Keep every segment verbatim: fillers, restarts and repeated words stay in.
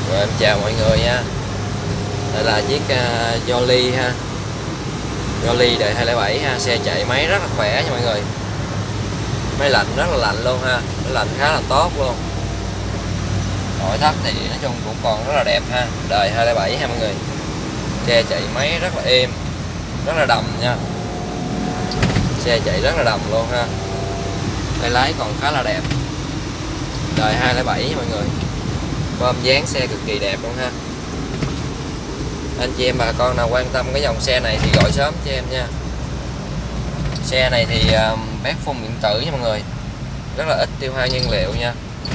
Rồi em chào mọi người nha. Đây là chiếc uh, Jolly ha, Jolly đời hai không không bảy ha. Xe chạy máy rất là khỏe nha mọi người. Máy lạnh rất là lạnh luôn ha, nó lạnh khá là tốt luôn. Nội thất thì nói chung cũng còn rất là đẹp ha, đời hai không không bảy ha mọi người. Xe chạy máy rất là êm, rất là đầm nha. Xe chạy rất là đầm luôn ha. Tay lái còn khá là đẹp, đời hai không không bảy nha mọi người. Form dáng xe cực kỳ đẹp luôn ha. Anh chị em bà con nào quan tâm cái dòng xe này thì gọi sớm cho em nha. Xe này thì uh, bát phun điện tử nha mọi người, rất là ít tiêu hao nhiên liệu nha.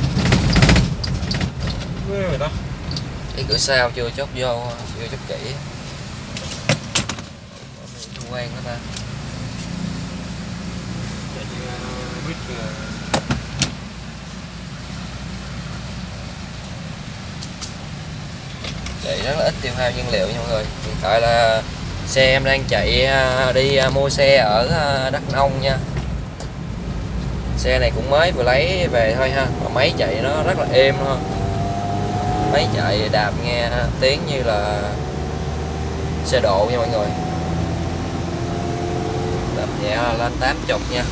Cái cửa sau chưa chốt vô, chưa chốt kỹ. Quen đó ta. Chạy rất là ít tiêu hao nhiên liệu nha mọi người. Hiện tại là xe em đang chạy đi mua xe ở Đắk Nông nha. Xe này cũng mới vừa lấy về thôi ha, mà máy chạy nó rất là êm thôi. Máy chạy đạp nghe tiếng như là xe độ nha mọi người. Đạp nhẹ lên tám mươi nha.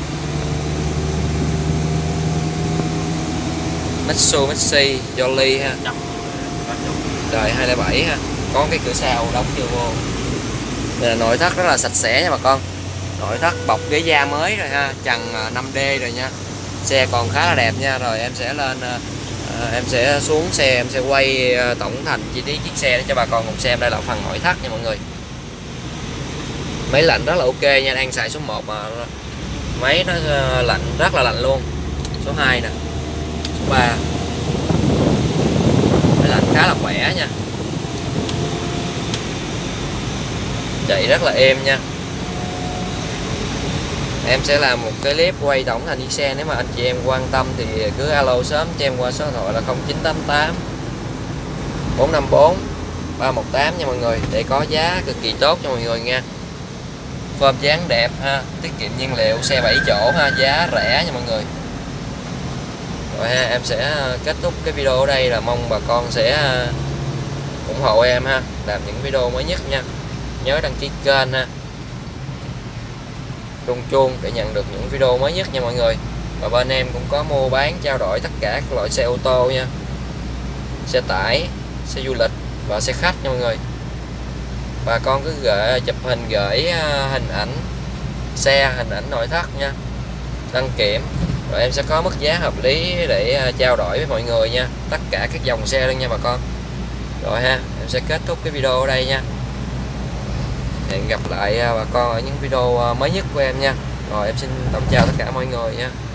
Mitsubishi Jolly ha, đời hai không không bảy ha. Có cái cửa sau đóng chưa vô. Đây là nội thất rất là sạch sẽ nha bà con. Nội thất bọc ghế da mới rồi ha, trần năm D rồi nha. Xe còn khá là đẹp nha. Rồi em sẽ lên uh, em sẽ xuống xe, em sẽ quay uh, tổng thành chi tiết chiếc xe để cho bà con cùng xem. Đây là phần nội thất nha mọi người. Máy lạnh rất là ok nha, đang xài số một mà máy nó uh, lạnh rất là lạnh luôn. Số hai nè, số ba. Máy lạnh khá là khỏe nha. Chạy rất là êm nha. Em sẽ làm một cái clip quay tổng thành chiếc xe. Nếu mà anh chị em quan tâm thì cứ alo sớm cho em qua số điện thoại là không chín tám tám bốn năm bốn ba một tám nha mọi người, để có giá cực kỳ tốt cho mọi người nha. Form dáng đẹp ha, tiết kiệm nhiên liệu, xe bảy chỗ ha, giá rẻ nha mọi người. Rồi ha, em sẽ kết thúc cái video ở đây, là mong bà con sẽ ủng hộ em ha, làm những video mới nhất nha. Nhớ đăng ký kênh ha, rung chuông để nhận được những video mới nhất nha mọi người. Và bên em cũng có mua bán trao đổi tất cả các loại xe ô tô nha, xe tải, xe du lịch và xe khách nha mọi người. Bà con cứ gửi chụp hình, gửi hình ảnh xe, hình ảnh nội thất nha, đăng kiểm, rồi em sẽ có mức giá hợp lý để trao đổi với mọi người nha, tất cả các dòng xe luôn nha bà con. Rồi ha, em sẽ kết thúc cái video ở đây nha. Hẹn gặp lại bà con ở những video mới nhất của em nha. Rồi em xin tổng chào tất cả mọi người nha.